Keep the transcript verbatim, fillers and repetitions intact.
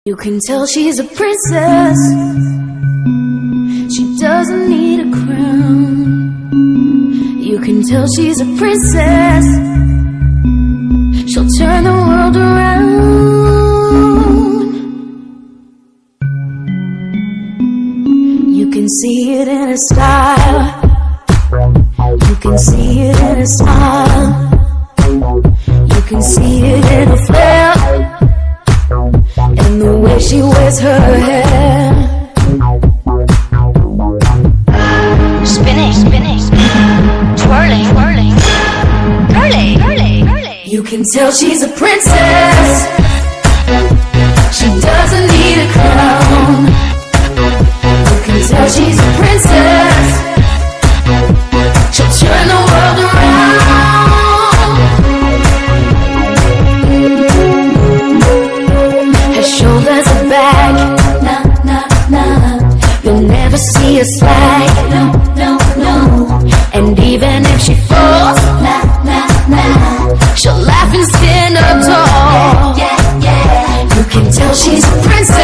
You can tell she's a princess. She doesn't need a crown. You can tell she's a princess. She'll turn the world around. You can see it in her style. You can see it in her smile. You can see it in her flair, and the way she wears her hair. Spinning, spinning, twirling, twirling, curly, curly, curly. You can tell she's a princess. She doesn't need a crown. You can tell she's a princess. She'll turn the world around. Her shoulders are back, nah, nah, nah. You'll never see her slack, no, no, no. And even if she falls, nah, nah, nah, she'll laugh and stand up tall. Yeah, yeah, yeah. You can tell she's a princess.